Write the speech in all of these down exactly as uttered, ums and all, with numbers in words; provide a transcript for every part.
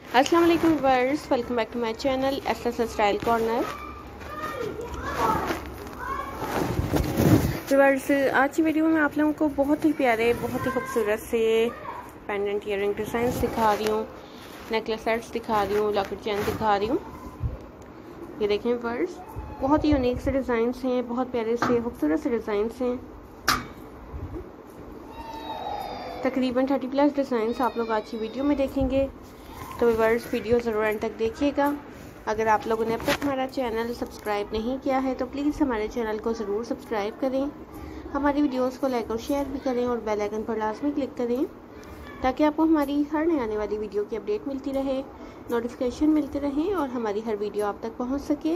अस्सलाम वालेकुम viewers, welcome back to my channel S S style corner. Viewers, आज की वीडियो में आप लोगों को बहुत ही प्यारे, बहुत ही खूबसूरत से पेंडेंट ईयरिंग डिज़ाइंस दिखा रही हूँ, नेकलेस सेट्स दिखा रही हूँ, लॉकेट चेन दिखा रही हूँ। ये देखें व्यूअर्स, बहुत ही यूनिक से डिज़ाइंस हैं, बहुत प्यारे से खूबसूरत से डिज़ाइंस हैं। तकरीबन थर्टी प्लस डिज़ाइंस आप लोग आज की वीडियो में देखेंगे, तो व्यूअर्स वीडियो ज़रूर एंड तक देखिएगा। अगर आप लोगों ने अब तक हमारा चैनल सब्सक्राइब नहीं किया है तो प्लीज़ हमारे चैनल को ज़रूर सब्सक्राइब करें, हमारी वीडियोस को लाइक और शेयर भी करें और बेल आइकन पर लाजमी क्लिक करें ताकि आपको हमारी हर नई आने वाली वीडियो की अपडेट मिलती रहे, नोटिफिकेशन मिलते रहें और हमारी हर वीडियो आप तक पहुँच सके।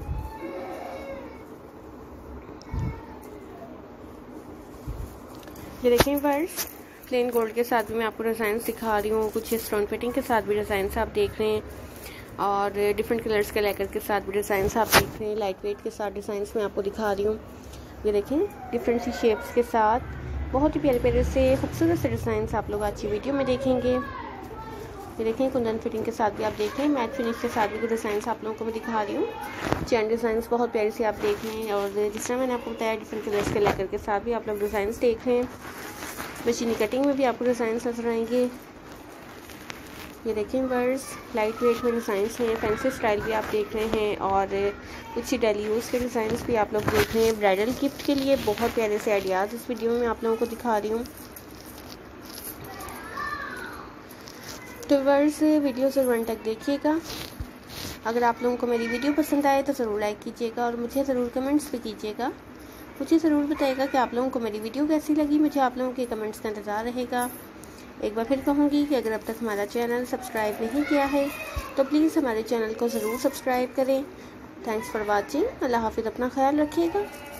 ये देखें व्यूअर्स, प्लेन गोल्ड के साथ भी मैं आपको डिज़ाइंस दिखा रही हूँ, कुछ स्टोन फिटिंग के साथ भी डिज़ाइंस आप देख रहे हैं और डिफरेंट कलर्स के लेकर के साथ भी डिज़ाइंस आप देख रहे हैं। लाइट वेट के साथ डिज़ाइंस मैं आपको दिखा रही हूँ। ये देखें, डिफरेंट सी शेप्स के साथ बहुत ही प्यारे प्यारे से खूबसूरत से डिज़ाइंस आप लोग आज की वीडियो में देखेंगे। ये देखें, कुंदन फिटिंग के साथ भी आप देख रहे हैं, मैट फिनिश के साथ भी कुछ डिज़ाइंस आप लोगों को मैं दिखा रही हूँ। चैन डिज़ाइंस बहुत प्यारे से आप देख रहे हैं और जिस तरह मैंने आपको बताया डिफरेंट कलर्स के लेकर के साथ भी आप लोग डिज़ाइंस देख रहे हैं। मशीनी कटिंग में भी आपको डिज़ाइंस नजर आएंगे। ये देखें व्यूअर्स, लाइट वेट में डिज़ाइंस हैं, फैंसी स्टाइल भी आप देख रहे हैं और कुछ डेली यूज़ के डिज़ाइंस भी आप लोग देख रहे हैं। ब्राइडल गिफ्ट के लिए बहुत प्यारे से आइडियाज़ इस वीडियो में आप लोगों को दिखा रही हूँ। तो व्यूअर्स वीडियो ज़रूर अंत तक देखिएगा। अगर आप लोगों को मेरी वीडियो पसंद आए तो ज़रूर लाइक कीजिएगा और मुझे ज़रूर कमेंट्स भी कीजिएगा। मुझे ज़रूर बताइएगा कि आप लोगों को मेरी वीडियो कैसी लगी। मुझे आप लोगों के कमेंट्स का इंतज़ार रहेगा। एक बार फिर कहूँगी कि अगर अब तक हमारा चैनल सब्सक्राइब नहीं किया है तो प्लीज़ हमारे चैनल को ज़रूर सब्सक्राइब करें। Thanks for watching. अल्लाह हाफिज़, अपना ख्याल रखिएगा।